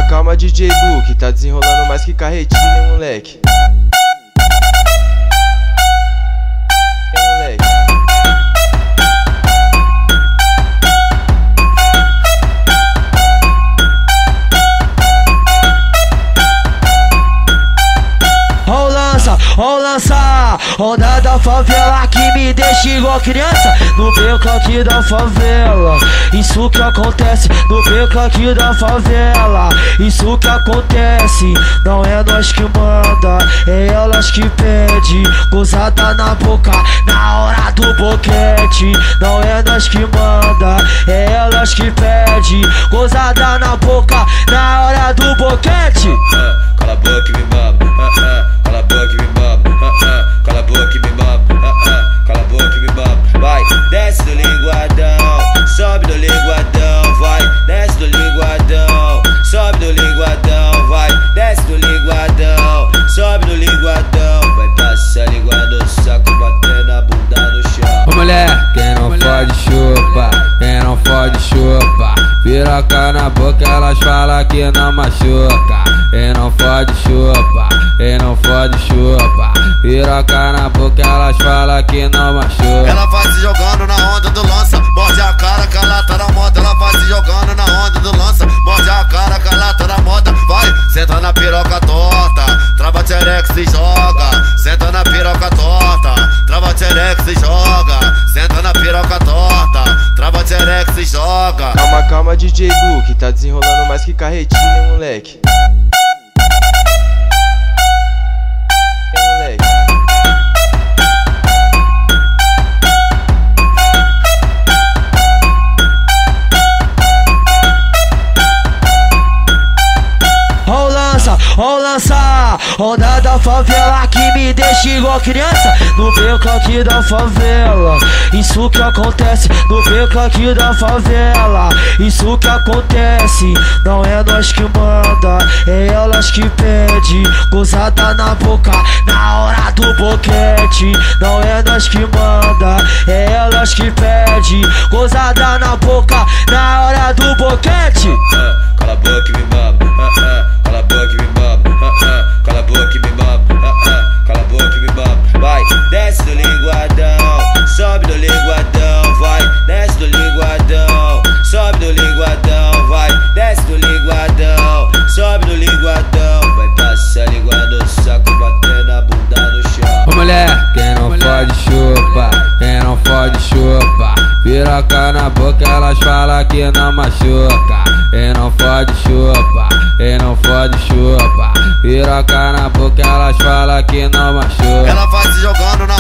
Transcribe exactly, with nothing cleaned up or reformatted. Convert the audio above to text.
calma, D J Luke, tá desenrolando mais que carretinha, hein, moleque. Hein, moleque. Ó lança, ó lança, onda da favela que me deixa igual criança no beco aqui da favela. Isso que acontece no beco aqui da favela. Isso que acontece, não é nós que manda, é elas que pede. Gozada na boca na hora do boquete. Não é nós que manda, é elas que pede. Gozada na boca na hora do boquete. uh, Cala a boca e me mama, uh, uh, cala a boca e me mama, uh, uh, cala a boca e me mama, uh, uh, cala a boca e me mama. Vai, desce do linguadão, sobe do linguadão, vai, desce do linguadão, sobe do linguadão, vai, desce do linguadão, sobe do linguadão, vai passar a língua no saco, batendo a bunda no chão. Ô mulher, quem não fode chupa, quem não fode chupa. Piroca na boca, elas falam que não machuca. Quem não fode chupa, quem não fode chupa. Piroca na boca, elas falam que não machuca. Ela vai se jogando na onda do lança, morde a cara com a lata na moda. Ela vai se jogando na onda do lança, morde a cara com a lata na moda. Vai, senta na piroca torta, trava tcherex e joga. Senta na piroca torta, trava tcherex e joga. Senta na piroca torta, trava tcherex e joga. Calma, calma, D J Luke, tá desenrolando mais que carretinha, hein, moleque. Hein, moleque. Ó lança, ó lança, onda da favela que me deixa igual criança no beco aqui da favela. Isso que acontece no beco aqui da favela. Isso que acontece, não é nós que manda, é elas que pede. Gozada na boca na hora do boquete. Não é nós que manda, é elas que pede. Gozada na boca na hora do boquete. uh, Cala a boca e me mama, uh, uh, cala a boca e me mama, uh, uh, cala a boca e me mama, uh, uh, cala a boca e me mama. Vai, desce do linguadão, sobe do linguadão, vai, desce do linguadão, sobe do linguadão, vai, desce do linguadão, sobe do linguadão, vai passar a língua no saco, batendo a bunda no chão. Ô mulher, quem não fode chupa, quem não fode chupa. Piroca na boca, elas falam que não machuca. Quem não fode chupa, quem não fode chupa. Piroca na boca, elas falam que não machuca. Ela vai se jogando na